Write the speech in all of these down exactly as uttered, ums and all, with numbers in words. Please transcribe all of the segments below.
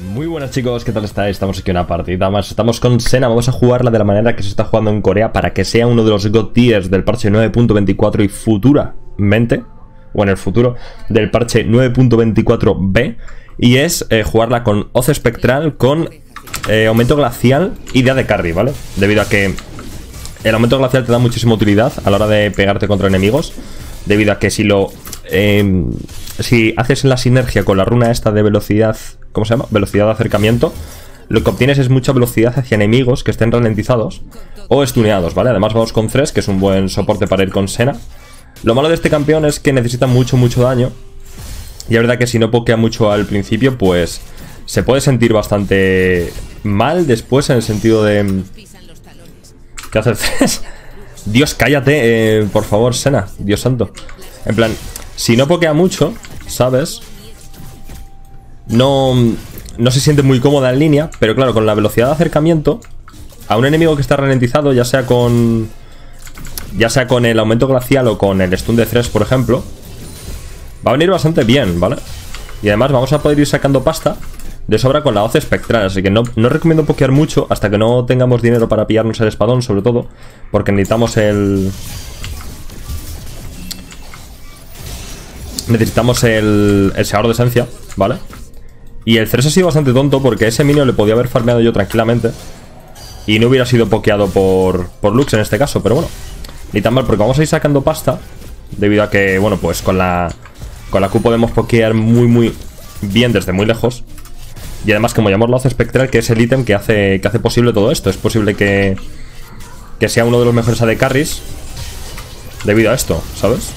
Muy buenas chicos, ¿qué tal estáis? Estamos aquí en una partida más, estamos con Senna, vamos a jugarla de la manera que se está jugando en Corea para que sea uno de los God Tiers del parche nueve punto veinticuatro y futuramente, o en el futuro, del parche nueve punto veinticuatro B, y es eh, jugarla con hoz espectral, con eh, aumento glacial y D A de carry, ¿vale? Debido a que el aumento glacial te da muchísima utilidad a la hora de pegarte contra enemigos, debido a que si lo... Eh, si haces la sinergia con la runa esta de velocidad, ¿cómo se llama? Velocidad de acercamiento, lo que obtienes es mucha velocidad hacia enemigos que estén ralentizados o stuneados, ¿vale? Además vamos con Thresh, que es un buen soporte para ir con Senna. Lo malo de este campeón es que necesita mucho, mucho daño. Y es verdad que si no pokea mucho al principio, pues se puede sentir bastante mal después, en el sentido de... ¿Qué hace el Thresh? Dios, cállate, eh, por favor, Senna, Dios santo. En plan, si no pokea mucho, ¿sabes? No, no se siente muy cómoda en línea, pero claro, con la velocidad de acercamiento a un enemigo que está ralentizado, ya sea con ya sea con el aumento glacial o con el stun de Thresh, por ejemplo, va a venir bastante bien, ¿vale? Y además vamos a poder ir sacando pasta de sobra con la hoz espectral, así que no, no recomiendo pokear mucho hasta que no tengamos dinero para pillarnos el espadón, sobre todo, porque necesitamos el... Necesitamos el, el segador de esencia, ¿vale? Y el Thresh ha sido bastante tonto porque ese minion le podía haber farmeado yo tranquilamente y no hubiera sido pokeado por, por Lux en este caso, pero bueno, ni tan mal porque vamos a ir sacando pasta debido a que, bueno, pues con la con la Q podemos pokear muy muy bien desde muy lejos. Y además, como llamamos la hoz espectral, que es el ítem que hace, que hace posible todo esto, es posible que, que sea uno de los mejores A D carries debido a esto, ¿sabes?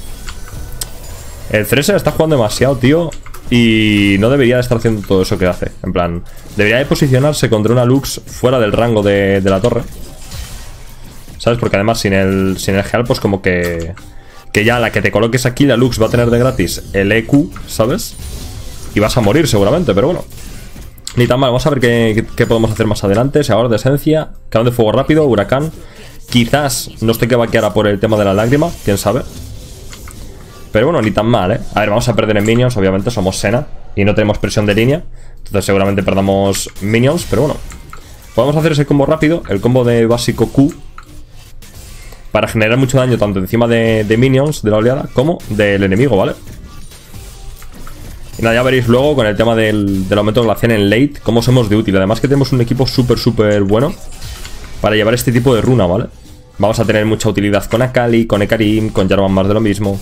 El Thresh está jugando demasiado, tío, y no debería de estar haciendo todo eso que hace. En plan, debería de posicionarse contra una Lux fuera del rango de, de la torre, ¿sabes? Porque además sin el, sin el Heal, pues como que Que ya la que te coloques aquí, la Lux va a tener de gratis el E Q, ¿sabes? Y vas a morir seguramente, pero bueno, ni tan mal. Vamos a ver qué, qué, qué podemos hacer más adelante. Segador de esencia, cañón de fuego rápido, huracán. Quizás nos tenga que vaquear por el tema de la lágrima, quién sabe. Pero bueno, ni tan mal, ¿eh? A ver, vamos a perder en minions, obviamente, somos Senna y no tenemos presión de línea, entonces seguramente perdamos minions, pero bueno, podemos hacer ese combo rápido, el combo de básico Q, para generar mucho daño tanto encima de, de minions, de la oleada, como del enemigo, ¿vale? Y nada, ya veréis luego con el tema del, del aumento glacial en late cómo somos de útil. Además que tenemos un equipo súper, súper bueno para llevar este tipo de runa, ¿vale? Vamos a tener mucha utilidad con Akali, con Ekarim, con Jarvan más de lo mismo.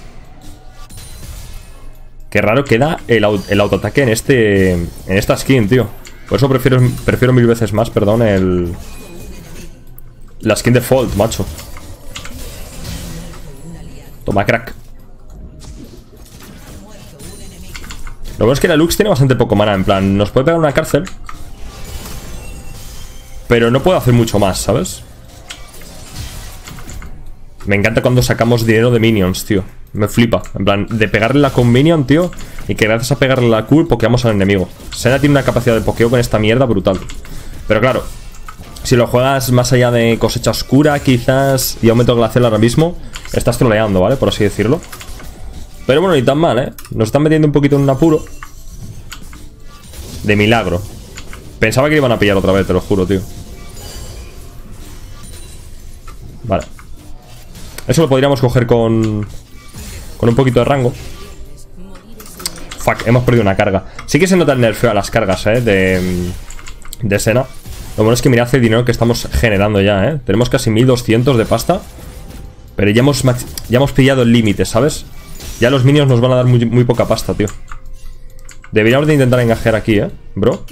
Qué raro queda el, el autoataque en este en esta skin, tío. Por eso prefiero, prefiero mil veces más, perdón, el... la skin default, macho. Toma, crack. Lo bueno es que la Lux tiene bastante poco mana. En plan, nos puede pegar una cárcel, pero no puede hacer mucho más, ¿sabes? Me encanta cuando sacamos dinero de minions, tío. Me flipa, en plan, de pegarle la con minion, tío, y que gracias a pegarle la Q pokeamos al enemigo. Senna tiene una capacidad de pokeo con esta mierda brutal. Pero claro, si lo juegas más allá de cosecha oscura, quizás, y aumento glacial ahora mismo, estás troleando, ¿vale? Por así decirlo. Pero bueno, ni tan mal, ¿eh? Nos están metiendo un poquito en un apuro. De milagro. Pensaba que iban a pillar otra vez, te lo juro, tío. Vale. Eso lo podríamos coger con... con un poquito de rango. Fuck, hemos perdido una carga. Sí que se nota el nerfeo a las cargas, ¿eh? De... de Senna. Lo bueno es que mirad el dinero que estamos generando ya, ¿eh? Tenemos casi mil doscientos de pasta. Pero ya hemos, ya hemos pillado el límite, ¿sabes? Ya los minions nos van a dar muy, muy poca pasta, tío. Deberíamos de intentar engajear aquí, ¿eh? Bro.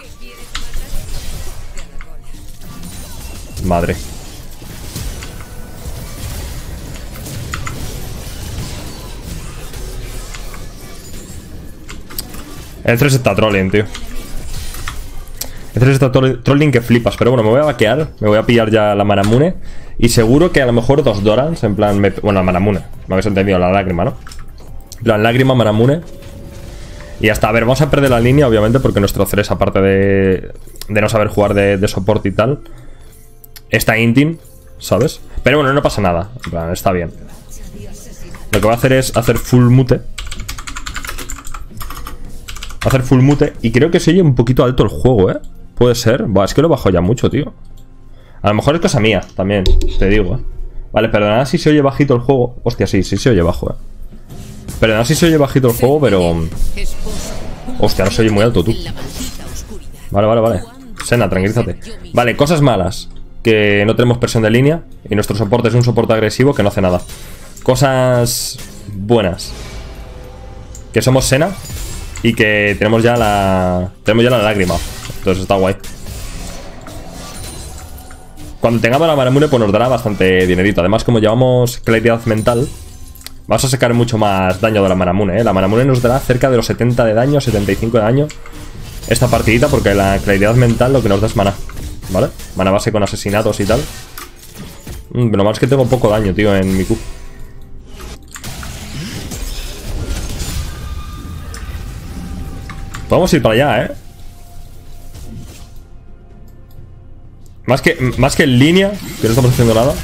Madre. El Thresh está trolling, tío. El Thresh está trolling que flipas. Pero bueno, me voy a vaquear. Me voy a pillar ya la Manamune. Y seguro que a lo mejor dos Dorans. En plan, me... bueno, la Manamune. Me habéis entendido, la lágrima, ¿no? En plan, lágrima, Manamune. Y hasta, a ver, vamos a perder la línea, obviamente, porque nuestro Thresh, aparte de, de no saber jugar de, de soporte y tal, está intim, ¿sabes? Pero bueno, no pasa nada. En plan, está bien. Lo que voy a hacer es hacer full mute. a hacer full mute. Y creo que se oye un poquito alto el juego, ¿eh? Puede ser. Buah, es que lo bajo ya mucho, tío. A lo mejor es cosa mía, también, te digo, ¿eh? Vale, perdonad si se oye bajito el juego. Hostia, sí, sí se oye bajo, ¿eh? Perdonad si se oye bajito el juego, pero... Hostia, no se oye muy alto, tú. Vale, vale, vale. Senna, tranquilízate. Vale, cosas malas. Que no tenemos presión de línea. Y nuestro soporte es un soporte agresivo que no hace nada. Cosas buenas. Que somos Senna. Y que tenemos ya la... Tenemos ya la lágrima. Entonces está guay. Cuando tengamos la Maramune, pues nos dará bastante dinerito. Además, como llevamos claridad mental, vamos a sacar mucho más daño de la Maramune, ¿eh? La Maramune nos dará cerca de los setenta de daño, setenta y cinco de daño esta partidita, porque la claridad mental lo que nos da es mana, ¿vale? Mana base con asesinatos y tal. mm, Pero más que tengo poco daño, tío, en mi Q. Podemos ir para allá, ¿eh? Más que, más que en línea, que no estamos haciendo nada.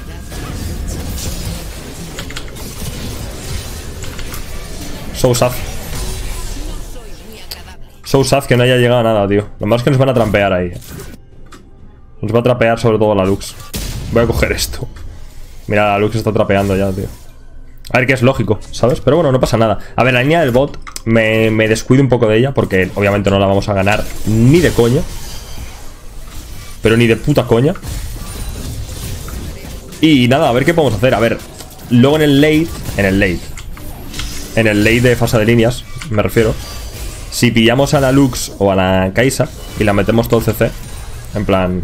So sad. So sad que no haya llegado a nada, tío. Lo más que nos van a trampear ahí. Nos va a trapear sobre todo la Lux. Voy a coger esto. Mira, la Lux está trapeando ya, tío. A ver, que es lógico, ¿sabes? Pero bueno, no pasa nada. A ver, la línea del bot me, me descuido un poco de ella, porque obviamente no la vamos a ganar ni de coña. Pero ni de puta coña. Y nada, a ver qué podemos hacer. A ver, luego en el late. En el late En el late de fase de líneas, me refiero. Si pillamos a la Lux o a la Kaisa y la metemos todo C C, en plan,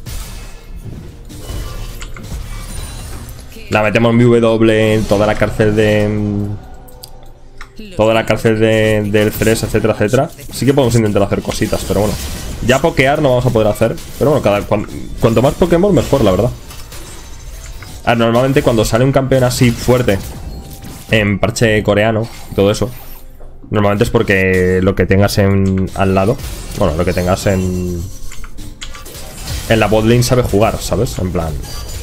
la metemos en V W, en toda la cárcel de... Toda la cárcel de, del C tres, etcétera, etcétera. Sí que podemos intentar hacer cositas, pero bueno. Ya pokear no vamos a poder hacer. Pero bueno, cada, cuan, cuanto más Pokémon mejor, la verdad. A ver, normalmente cuando sale un campeón así fuerte en parche coreano y todo eso, normalmente es porque lo que tengas en al lado, bueno, lo que tengas en en la botlane sabe jugar, ¿sabes? En plan,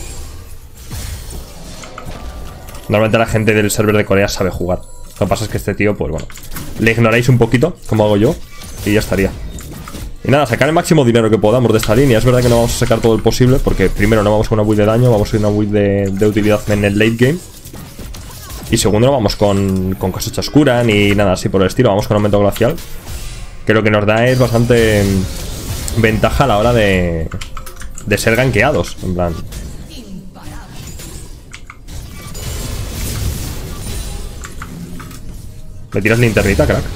normalmente la gente del server de Corea sabe jugar. Lo que pasa es que este tío, pues bueno, le ignoráis un poquito, como hago yo, y ya estaría. Y nada, sacar el máximo dinero que podamos de esta línea. Es verdad que no vamos a sacar todo el posible, porque primero no vamos con una build de daño, vamos a ir una build de, de utilidad en el late game. Y segundo no vamos con, con cosecha oscura ni nada así por el estilo, vamos con aumento glacial, que lo que nos da es bastante ventaja a la hora de, de ser gankeados, en plan. ¿Me tiras linternita, crack?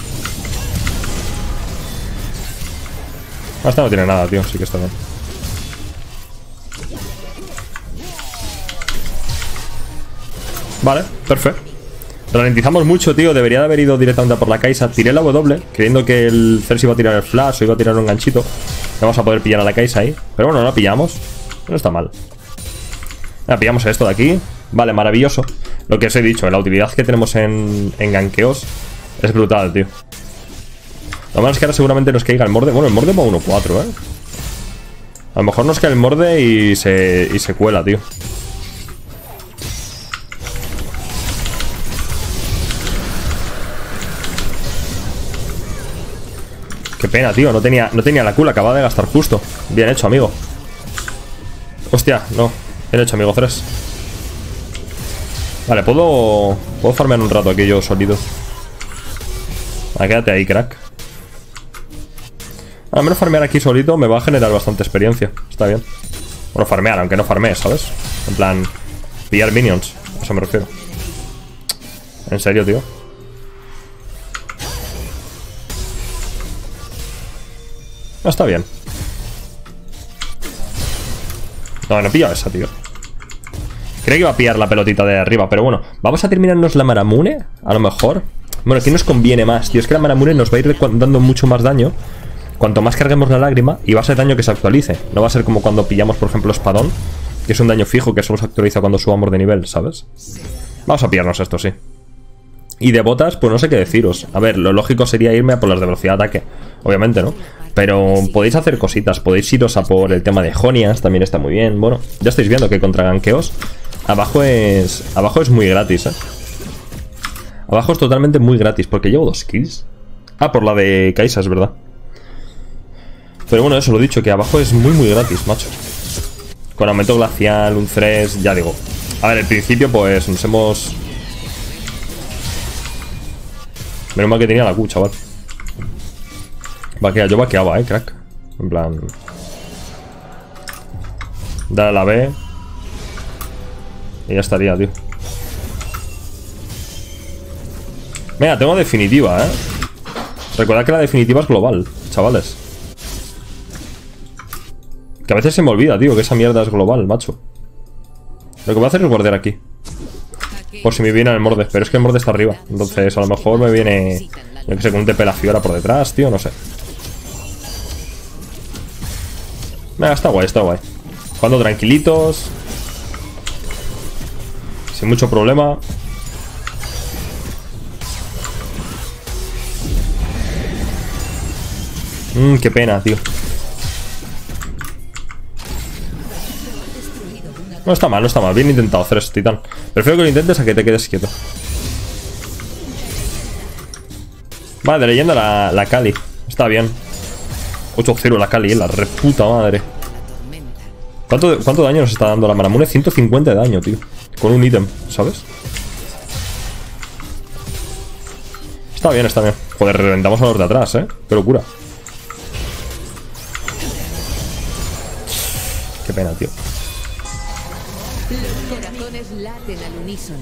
Esta no tiene nada, tío, sí que está bien. Vale, perfecto. Ralentizamos mucho, tío. Debería de haber ido directamente a por la Kaisa. Tiré la W, creyendo que el Cersei iba a tirar el flash o iba a tirar un ganchito. No vamos a poder pillar a la Kaisa ahí. Pero bueno, no la pillamos. No está mal. La pillamos esto de aquí. Vale, maravilloso. Lo que os he dicho, la utilidad que tenemos en, en gankeos es brutal, tío. Lo malo es que ahora seguramente nos caiga el morde. Bueno, el morde va uno cuatro, eh. A lo mejor nos cae el morde y se, y se cuela, tío. Qué pena, tío. No tenía, no tenía la Q, la acababa de gastar justo. Bien hecho, amigo. Hostia, no. Bien hecho, amigo tres. Vale, puedo... Puedo farmear un rato aquí yo solito. Vale, quédate ahí, crack. Al menos farmear aquí solito me va a generar bastante experiencia. Está bien. Bueno, farmear, aunque no farmee, ¿sabes? En plan, pillar minions. A eso me refiero. En serio, tío. No, está bien. No, no he pillado esa, tío. Creo que iba a pillar la pelotita de arriba, pero bueno. Vamos a terminarnos la Maramune, a lo mejor. Bueno, ¿qué nos conviene más, tío? Es que la Maramune nos va a ir dando mucho más daño cuanto más carguemos la lágrima, y va a ser daño que se actualice. No va a ser como cuando pillamos, por ejemplo, espadón, que es un daño fijo que solo se actualiza cuando subamos de nivel, ¿sabes? Vamos a pillarnos esto, sí. Y de botas, pues no sé qué deciros. A ver, lo lógico sería irme a por las de velocidad de ataque, obviamente, ¿no? Pero podéis hacer cositas, podéis iros a por el tema de Jonias, también está muy bien. Bueno, ya estáis viendo que contra gankeos abajo es abajo es muy gratis, ¿eh? Abajo es totalmente muy gratis, porque llevo dos kills. Ah, por la de Kaisa, es verdad. Pero bueno, eso lo he dicho, que abajo es muy muy gratis, macho. Con aumento glacial, un tres, ya digo. A ver, al principio pues nos hemos... Menos mal que tenía la Q, chaval. Vaquea, yo vaqueaba, eh, crack. En plan... Dale a la B. Y ya estaría, tío. Venga, tengo definitiva, eh. Recuerda que la definitiva es global, chavales. Que a veces se me olvida, tío, que esa mierda es global, macho. Lo que voy a hacer es guardar aquí. Por si me viene el morde. Pero es que el morde está arriba. Entonces a lo mejor me viene... Yo que sé, con un T P la Fiora por detrás, tío, no sé. Venga, está guay, está guay. Jugando tranquilitos. Sin mucho problema. Mmm, qué pena, tío. No está mal, no está mal. Bien intentado, Ceres, titán. Prefiero que lo intentes a que te quedes quieto. Vale, de leyenda la, la Kali. Está bien. ocho cero la Kali, eh, la reputa madre. ¿Cuánto, ¿Cuánto daño nos está dando la Manamune? ciento cincuenta de daño, tío. Con un ítem, ¿sabes? Está bien, está bien. Joder, reventamos a los de atrás, eh. Qué locura. Qué pena, tío. Los corazones laten al unísono.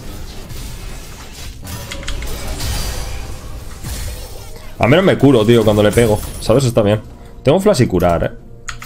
A menos me curo, tío, cuando le pego. ¿Sabes? Está bien. Tengo flash y curar, eh.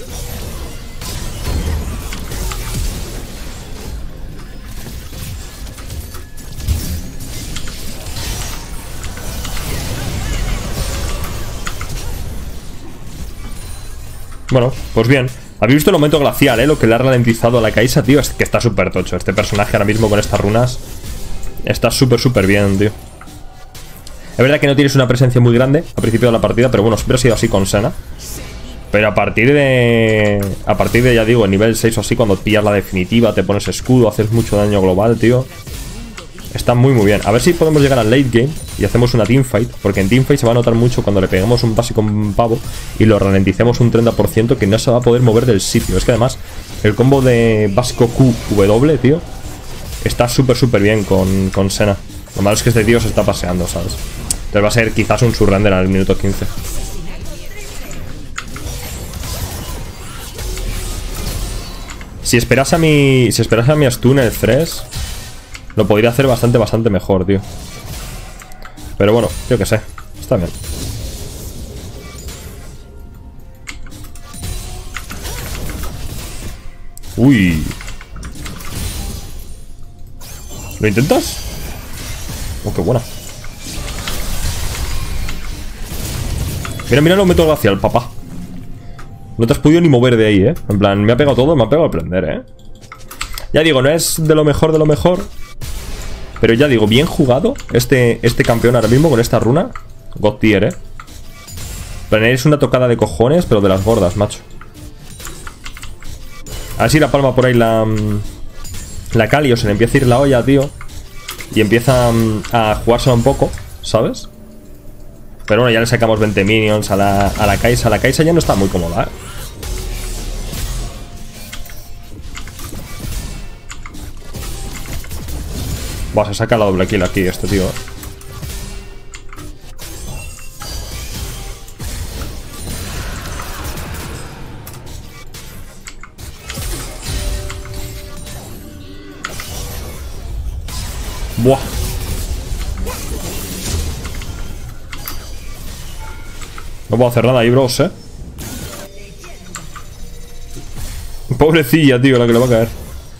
Bueno, pues bien. ¿Habéis visto el aumento glacial, eh? Lo que le ha ralentizado a la Kaisa, tío. Es que está súper tocho. Este personaje ahora mismo con estas runas está súper, súper bien, tío. Es verdad que no tienes una presencia muy grande al principio de la partida, pero bueno, siempre ha sido así con Senna. Pero a partir de... A partir de, ya digo, el nivel seis o así, cuando pillas la definitiva, te pones escudo, haces mucho daño global, tío. Está muy, muy bien. A ver si podemos llegar al late game y hacemos una teamfight, porque en teamfight se va a notar mucho cuando le peguemos un básico un pavo y lo ralenticemos un treinta por ciento, que no se va a poder mover del sitio. Es que además, el combo de básico Q W, tío, está súper, súper bien con, con Senna. Lo malo es que este tío se está paseando, ¿sabes? Entonces va a ser quizás un surrender al minuto quince. Si esperas a mi... Si esperas a mi stun el Thresh, lo podría hacer bastante, bastante mejor, tío. Pero bueno, yo que sé. Está bien. Uy. ¿Lo intentas? Oh, qué buena. Mira, mira el método glacial, papá. No te has podido ni mover de ahí, eh. En plan, me ha pegado todo, me ha pegado al prender, eh. Ya digo, no es de lo mejor de lo mejor, pero ya digo, bien jugado este, este campeón ahora mismo con esta runa. God tier, eh. Pero es una tocada de cojones, pero de las gordas, macho. A ver si la palma por ahí la... La Kali, o se le empieza a ir la olla, tío. Y empieza a jugársela un poco, ¿sabes? Pero bueno, ya le sacamos veinte minions a la, a la Kaisa. La Kaisa ya no está muy cómoda, ¿eh? Buah, se saca la doble kill aquí este tío, ¿eh? Buah. No puedo hacer nada ahí, bros, eh. Pobrecilla, tío, la que le va a caer.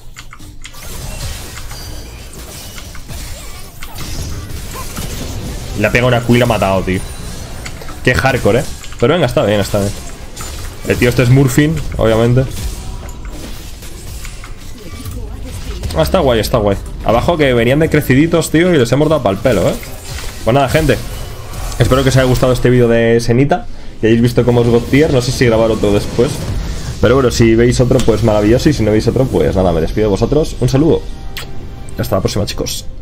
Le ha pegado una Q y la ha matado, tío. Qué hardcore, eh. Pero venga, está bien, está bien. El tío este es Murphin, obviamente. Ah, está guay, está guay. Abajo que venían de creciditos, tío, y les hemos dado pa'l pelo, eh. Pues nada, gente. Espero que os haya gustado este vídeo de Senita, que hayáis visto cómo es God tier. No sé si grabar otro después, pero bueno, si veis otro, pues maravilloso. Y si no veis otro, pues nada, me despido de vosotros. Un saludo. Hasta la próxima, chicos.